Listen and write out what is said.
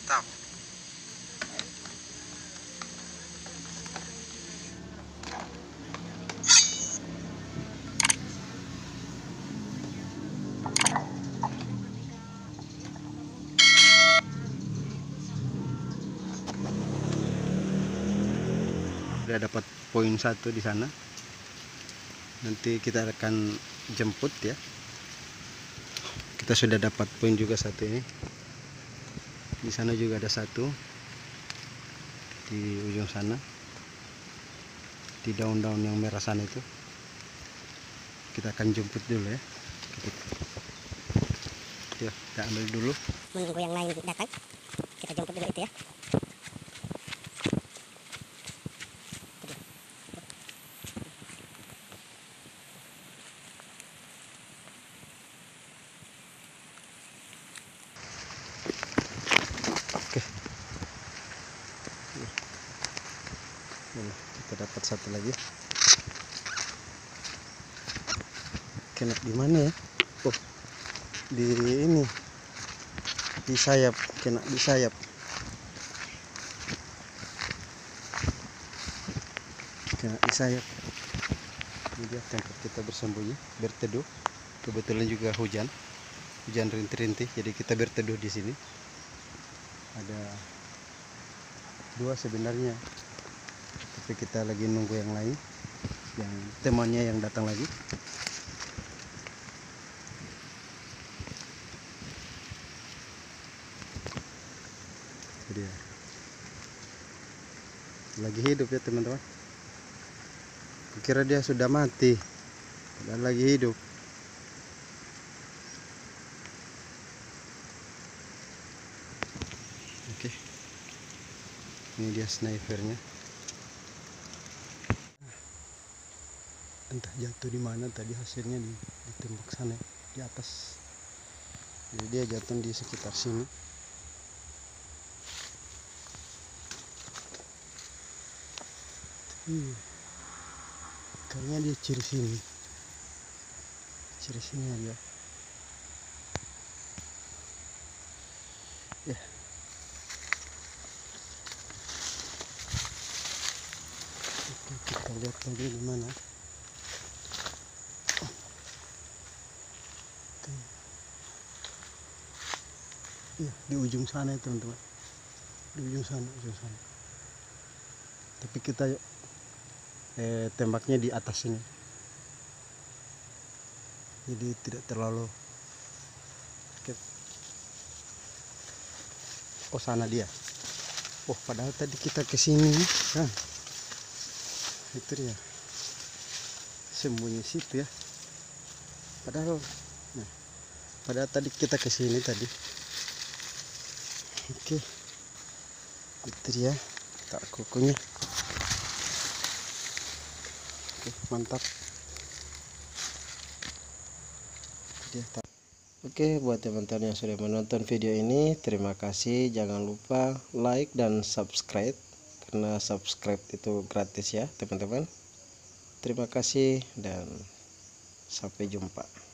mantap. Udah dapat poin 1 di sana. Nanti kita akan jemput ya. Kita sudah dapat poin juga 1 ini. Di sana juga ada 1 di ujung sana, di daun-daun yang merah sana itu. Kita akan jemput dulu ya. Kita ambil dulu. Menunggu yang lain datang. Kita jemput dulu itu ya. Oke. Kita dapat 1 lagi. Kena di mana ya? Oh, di ini. Di sayap, kena di sayap. Kena di sayap. Ini dia tempat kita bersembunyi, berteduh. Kebetulan juga hujan rintih-rintih, jadi kita berteduh di sini. Ada 2 sebenarnya, tapi kita lagi nunggu yang lain, yang temannya yang datang lagi. Itu dia. Lagi hidup ya teman-teman. Kira dia sudah mati, padahal lagi hidup. Oke, ini dia snipernya. Entah jatuh di mana tadi, hasilnya ditembak sana di atas. Jadi dia jatuh di sekitar sini. Kayaknya dia ciri sini dia ya. Oke, kita lihat lagi di mana. Iya, di ujung sana ya teman-teman, di ujung sana. Tapi kita tembaknya di atas ini, jadi tidak terlalu. Oh, sana dia. Oh, padahal tadi kita kesini kan, itu dia sembunyi situ ya. Padahal tadi kita kesini tadi. Oke, itu dia tak kukunya. Oke, mantap. Oke, buat teman-teman yang sudah menonton video ini, terima kasih. Jangan lupa like dan subscribe, karena subscribe itu gratis ya teman-teman. Terima kasih dan sampai jumpa.